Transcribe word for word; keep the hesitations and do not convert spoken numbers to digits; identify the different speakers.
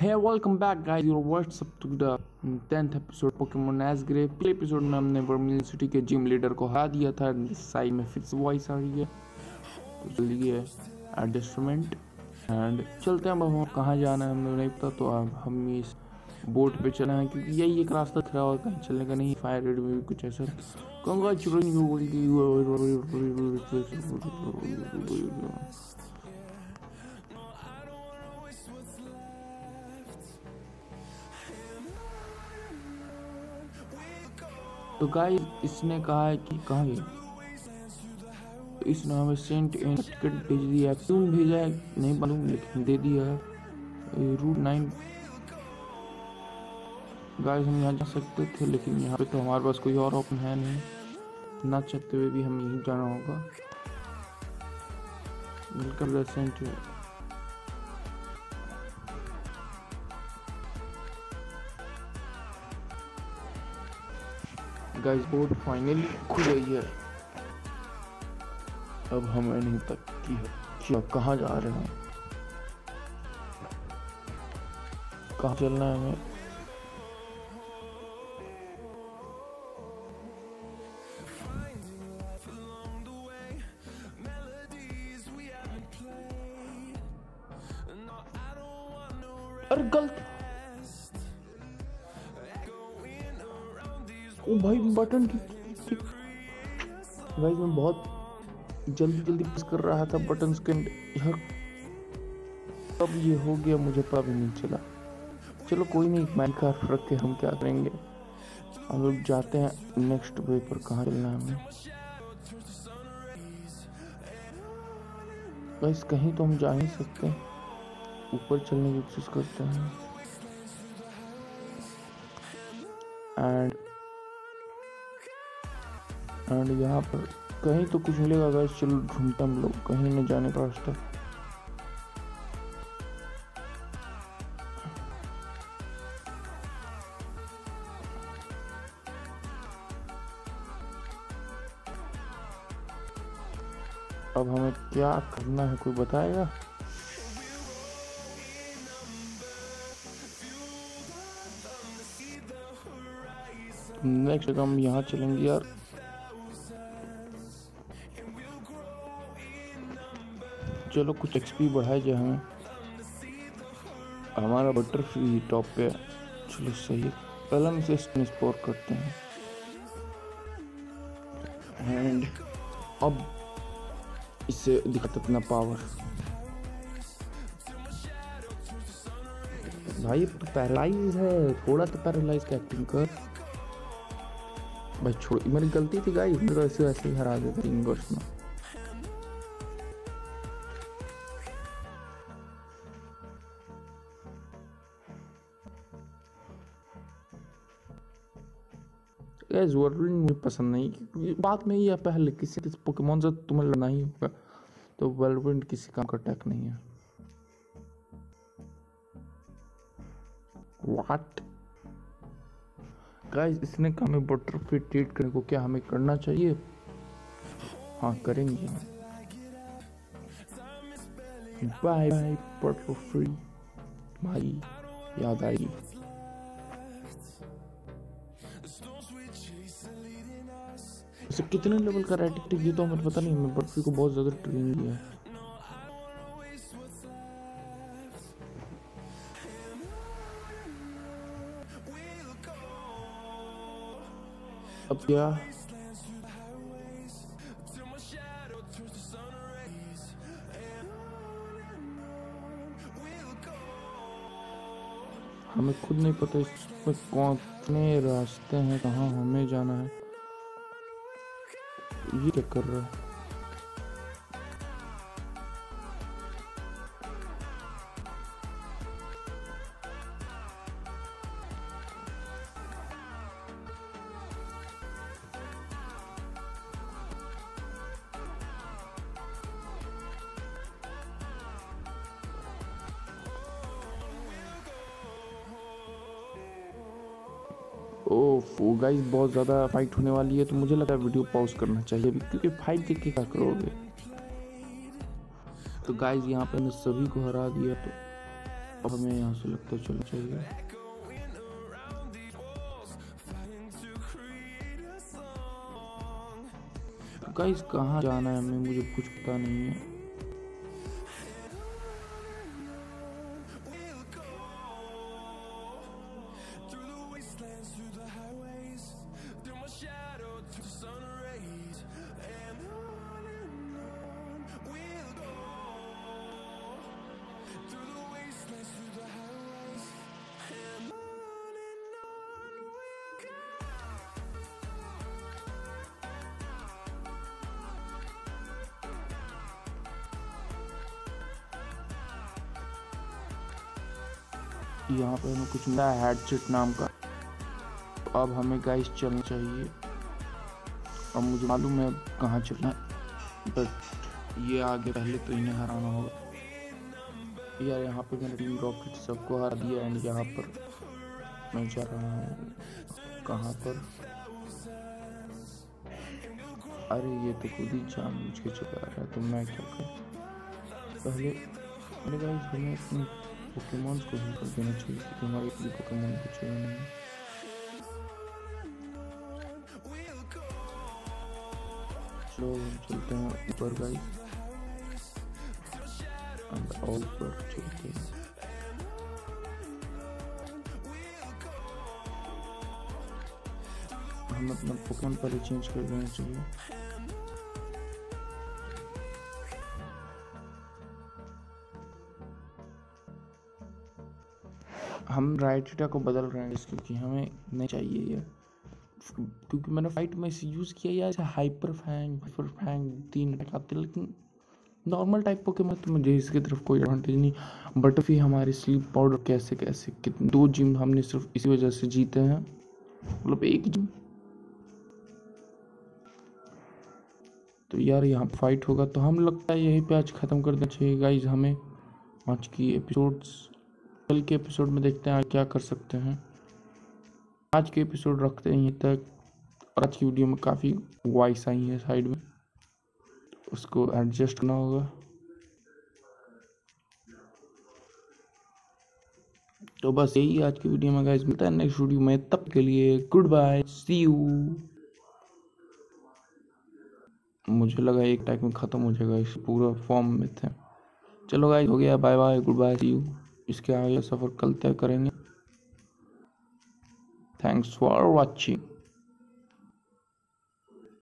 Speaker 1: Hey, welcome back guys, your what's up to the tenth episode Pokemon Asgrave। पिछले episode में हमने Vermilion City के gym leader को हरा दिया था। साइड में फिर से वॉइस आ रही है, तो चलिए एडजस्टमेंट एंड चलते हैं। अब हम कहाँ जाना है हमें नहीं पता, तो अब हम इस बोट पे चले हैं क्योंकि यही एक रास्ता खड़ा और कहीं चलने का नहीं। फायर रेड में भी कुछ ऐसा तो गाइस इसने कहा है कि कहाँ गए, तो इसने हमें सेंट इन टिकट भेज दिया। क्यों भेजा है नहीं मालूम, लेकिन दे दिया है। रूट नाइन गाइस, हम यहाँ जा सकते थे लेकिन यहाँ पे तो हमारे पास कोई और ऑप्शन है नहीं। ना चाहते हुए भी हम यहीं जाना होगा। वेलकम सेंट गाइस, बोट फाइनली खुल गई है। अब हमें नहीं पता कि कहाँ जा रहे हैं, कहाँ चलना है हमें। अरे गलत, ओ भाई बटन की गाइस मैं बहुत जल्दी जल्दी प्रेस कर रहा था बटन के यहाँ, अब ये हो गया मुझे पता भी नहीं चला। चलो कोई नहीं, माइनक्राफ्ट रख के हम क्या करेंगे। हम लोग जाते हैं नेक्स्ट वे पर। कहाँ चलना है हमें गाइस? कहीं तो हम जा ही सकते हैं, ऊपर चलने की कोशिश करते हैं। एंड एंड यहाँ पर कहीं तो कुछ मिलेगा गाइस। चलो ढूंढते हम लोग कहीं न जाने का रास्ता। अब हमें क्या करना है, कोई बताएगा? नेक्स्ट हम यहाँ चलेंगे यार। चलो कुछ एक्सपी बढ़ाए जाए हमें। हमारा बटर फ्री टॉप पे। चलो सही है, पहले हम इसे स्पोर करते हैं। एंड अब इससे दिखाता अपना पावर। भाई तो पैरालाइज है, थोड़ा तो पैरालाइज का एक्टिंग कर भाई। छोड़, मेरी गलती थी गाइस, मैं तो ऐसे वैसे ही हरा देता तीन वर्ष में। गाइस वर्ल्ड मुझे पसंद नहीं, क्योंकि बात में ही है पहले किसी किसी पोकेमोन से तुम्हें लड़ना ही होगा, तो वर्ल्ड किसी काम का अटैक नहीं है। व्हाट गाइस, इसने कहा हमें बटर फ्री ट्रीट करने को, क्या हमें करना चाहिए? हाँ करेंगे। बाय बाय बटर फ्री भाई, याद आएगी। इसे कितने लेवल का रेटिक ये तो हमें पता नहीं। मैं बटर फ्री को बहुत ज्यादा ट्रेन किया है। अब क्या हमें खुद नहीं पता इसमें कौन से रास्ते हैं, कहाँ हमें जाना है। ये क्या कर रहा है? ओह गाइस, बहुत ज़्यादा फाइट होने वाली है, तो मुझे लगा वीडियो पॉज करना चाहिए अभी, क्योंकि फाइट देख के क्या करोगे। तो गाइस यहाँ पे मैं सभी को हरा दिया, तो अब हमें यहाँ से लगता है चलना चाहिए। तो गाइस कहाँ जाना है हमें, मुझे कुछ पता नहीं है। यहाँ पे हमें कुछ मिला है हेडसेट नाम का। तो अब हमें गाइस चलना चाहिए। अब मुझे मालूम है कहाँ चलना है, बट ये आगे पहले तो इन्हें हराना होगा। यार यहाँ पे मैंने टीम रॉकेट सबको हरा दिया एंड यहाँ पर मैं जा रहा हूँ कहाँ पर। अरे ये तो खुद ही जान मुझ के चुका रहा है, तो मैं क्या करूँ। पहले पहले गाइस हमें अपने पोकेमॉन्स को ही कर देना चाहिए क्योंकि हमारे भी पोकेमॉन कुछ नहीं है। चलो चलते हैं ऊपर गाइस, ऑल पर चलते हैं। हम अपना पोकेमॉन पहले चेंज कर देना चाहिए। हम राइटिटा को बदल रहे हैं क्योंकि हमें नहीं चाहिए ये, क्योंकि मैंने फाइट में इसे यूज़ किया यार। ऐसे हाइपर फैंग हाइपर फैंग तीन अटैक आते, लेकिन नॉर्मल टाइप पोकेमॉन तो मुझे इसकी तरफ कोई एडवांटेज नहीं। बट फिर हमारी स्लीप पाउडर कैसे कैसे कितने दो जिम हमने सिर्फ इसी वजह से जीते हैं, मतलब एक जिम। तो यार यहाँ फाइट होगा तो हम लगता है यहीं पे आज ख़त्म कर देना चाहिए गाइज हमें आज की एपिसोड्स। कल के एपिसोड में देखते हैं क्या कर सकते हैं। आज के एपिसोड रखते हैं यहीं तक। और आज की वीडियो में काफ़ी वॉइस आई है साइड में, उसको एडजस्ट करना होगा। तो बस यही आज की वीडियो में गाइस, मिलता है नेक्स्ट वीडियो में, तब के लिए गुड बाय, सी यू। मुझे लगा एक टाइम में ख़त्म हो जाएगा, इस पूरा फॉर्म में थे। चलो गाइस हो गया, bye bye, goodbye, see you. इसके आगे सफ़र कल तय करेंगे। Thanks for watching.